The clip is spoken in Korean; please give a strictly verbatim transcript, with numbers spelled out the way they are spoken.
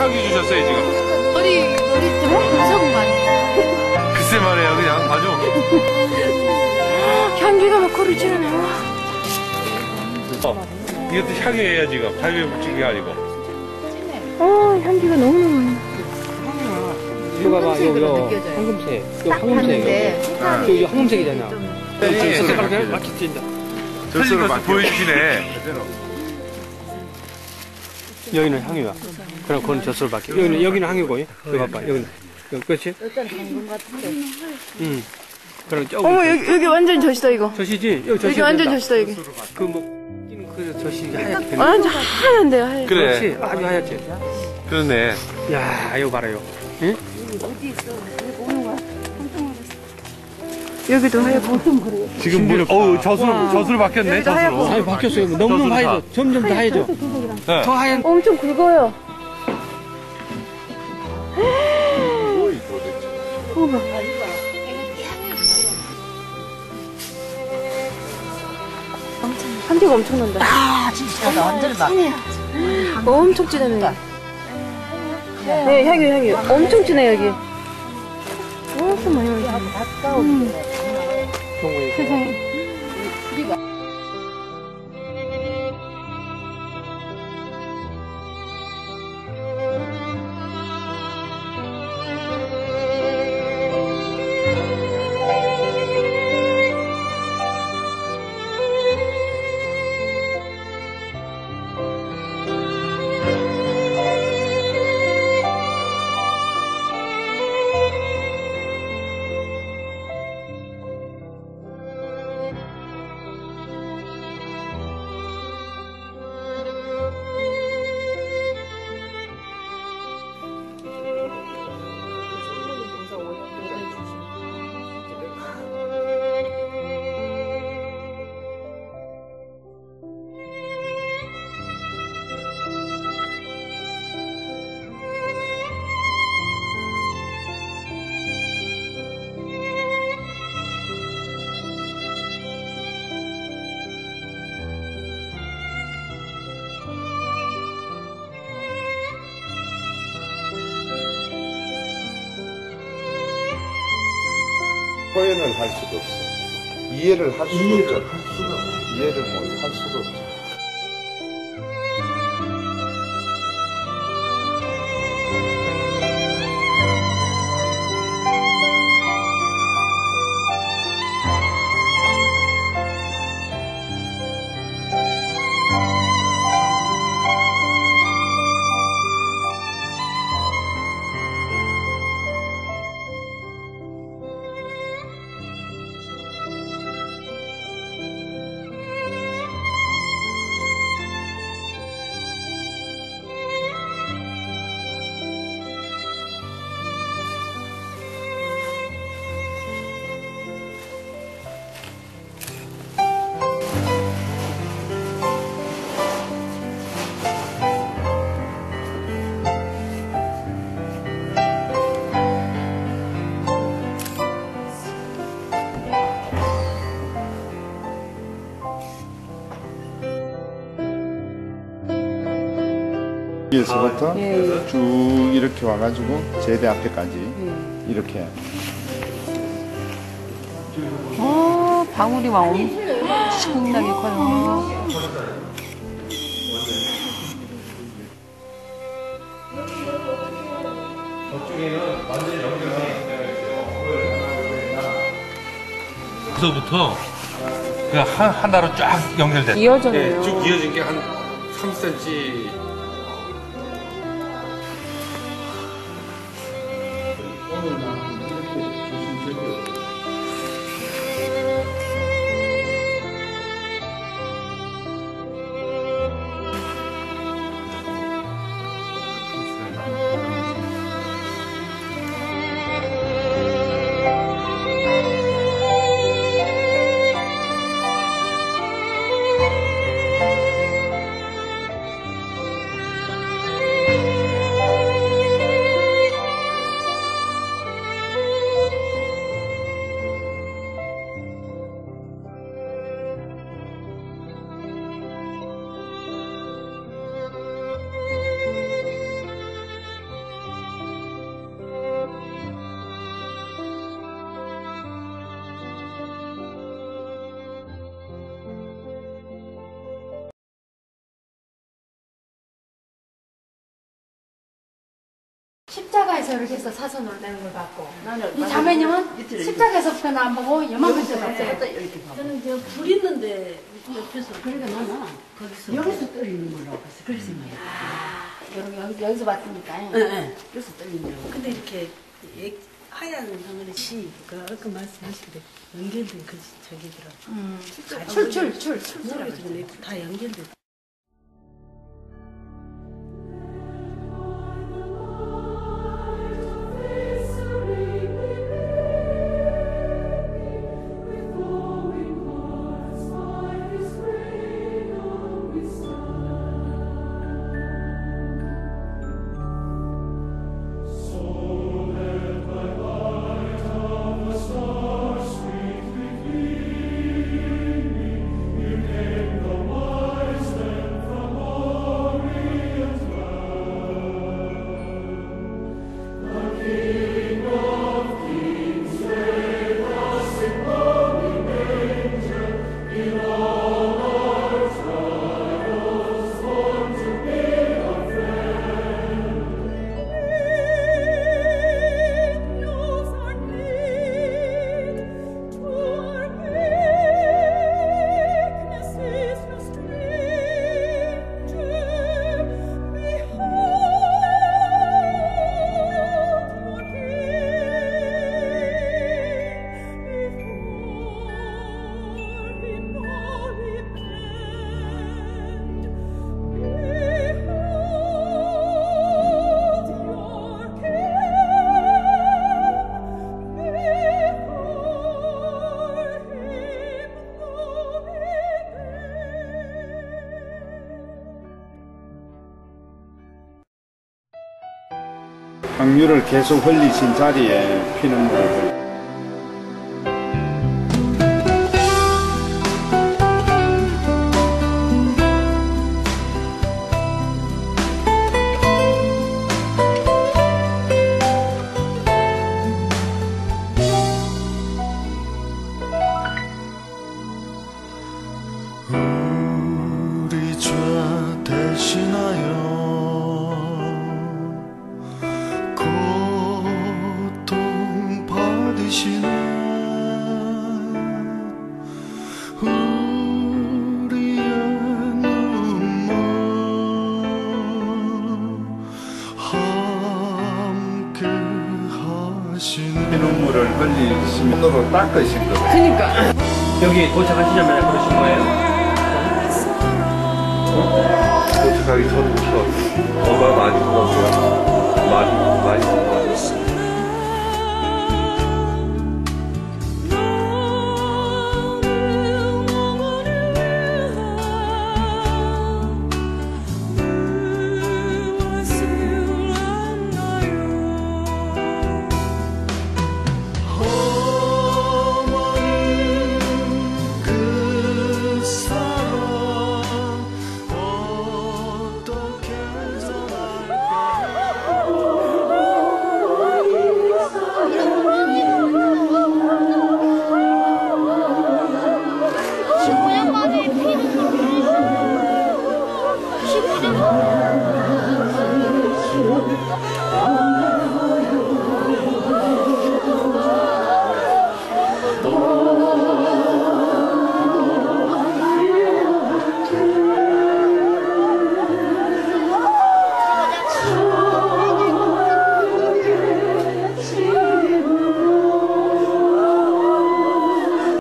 향기 주셨어요, 지금? 머리, 머리 좀 무성만. 글쎄 말이에요, 그냥 아주. 향기가 막 코를 찌르네. 어, 이것도 향이에요, 지금. 갈비에 묻힌 게 아니고. 어, 향기가 너무너무. 이거 봐봐, 이거, 이거 황금색. 이거 황금색. 이거, 이거 황금색이잖아. 색깔 그냥 막 찢는다. 사진 가서 보여주시네. 여기는 향이야. 그럼 그건 젖소를 밖에. 여기는, 여기는 향이고, 이거 봐봐. 여기는. 여기, 그렇지? 일단 방금 같은데. 응. 그럼 저기. 어머, 여기, 여기 완전 젖이다, 이거. 젖이지? 여기 젖이. 여기 완전 젖이다, 여기. 그 뭐, 그 젖이 하얗게. 완전 하얀데요, 하얀. 그래. 그렇지? 아주 하얗지? 그러네. 야, 이거 봐라요. 응? 여기도 하얗고. 지금 뭐, 어우, 젖으로, 젖으로 바뀌었네, 젖으로. 아니, 바뀌었어요. 너무너무 하얘져. 점점 더 하얘져. 네. 더 하얀. 엄청 굵어요. 어머. 향기가 엄청 난다. 아, 진짜 완전 막. 엄청 진하네. 네, 향이, 향이. 엄청 진해, 여기. 엄청 많이 나요. 음. 세상에. 표현을 할 수도 없어. 이해를 할 수도 이해를 없죠. 할 수가 없어. 이해를 뭐 할 수가 없죠. 여기에서부터 아, 예. 쭉 이렇게 와가지고 제대 앞에까지 예. 이렇게. 어, 방울이 막 엄청나게 커요. 저쪽에는 완전히 연결돼 여기서부터 그 한, 하나로 쫙 연결됐어요. 이어졌네요. 네, 쭉 이어진 게 한 삼 센티미터. 십자가에서 이렇게 해서 사선으로 내는 걸 봤고 이 자매님은 십자가에서부터는 안 보고 여만부터 봤어요. 저는 저 불 있는데 옆에서 그러니까 나는 거기서 여기서 떨리는 걸로 봤어. 그래서 말이야. 여기 여기서 봤으니까 네. 여기서 떨리는 거. 근데 이렇게 액- 하얀 덩어리 시 그 아까 말씀하신데 연결된 그 저기더라. 음. 같이 출출 출 출. 모르겠지만 다 연결돼. 항유를 계속 흘리신 자리에 피눈물을 흘리 우리 죄 대신하여 고통 받으시네 우리의 눈물 함께 하시네 피눈물을 흘리신 손으로 닦으신 거예요. 그러니까 여기 도착하시자마자 그러신 거예요? 도착하기 전부터 정말 많이 먹었어요. 많이, 많이 먹었어요.